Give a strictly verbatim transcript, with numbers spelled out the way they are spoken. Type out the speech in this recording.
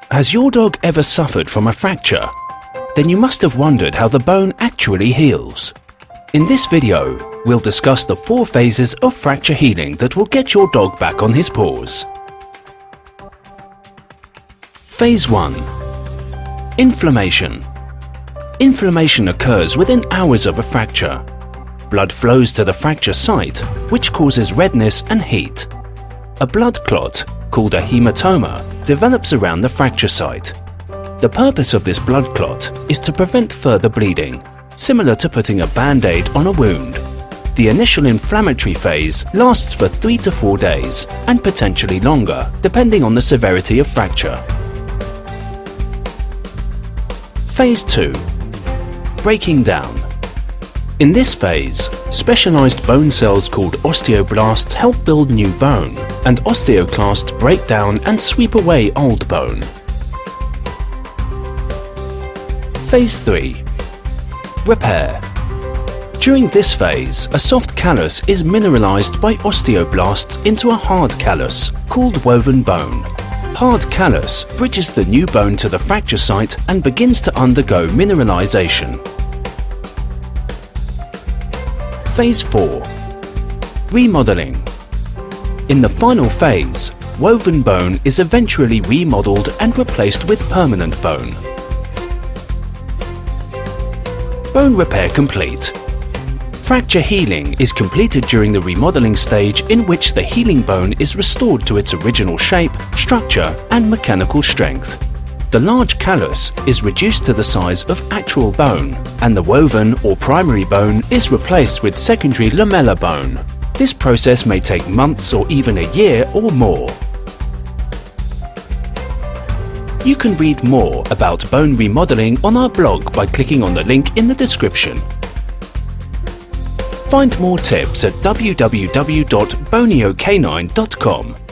Has your dog ever suffered from a fracture? Then you must have wondered how the bone actually heals. In this video, we'll discuss the four phases of fracture healing that will get your dog back on his paws. Phase one. Inflammation. Inflammation occurs within hours of a fracture. Blood flows to the fracture site, which causes redness and heat. A blood clot, called a hematoma, develops around the fracture site. The purpose of this blood clot is to prevent further bleeding, similar to putting a band-aid on a wound. The initial inflammatory phase lasts for three to four days and potentially longer, depending on the severity of fracture. Phase two. Breaking down. In this phase, specialized bone cells called osteoblasts help build new bone, and osteoclasts break down and sweep away old bone. Phase three. Repair. During this phase, a soft callus is mineralized by osteoblasts into a hard callus, called woven bone. Hard callus bridges the new bone to the fracture site and begins to undergo mineralization. Phase four. Remodeling. In the final phase, woven bone is eventually remodeled and replaced with permanent bone. Bone repair complete. Fracture healing is completed during the remodeling stage, in which the healing bone is restored to its original shape, structure, and mechanical strength. The large callus is reduced to the size of actual bone, and the woven or primary bone is replaced with secondary lamellar bone. This process may take months or even a year or more. You can read more about bone remodeling on our blog by clicking on the link in the description. Find more tips at w w w dot bonio canine dot com.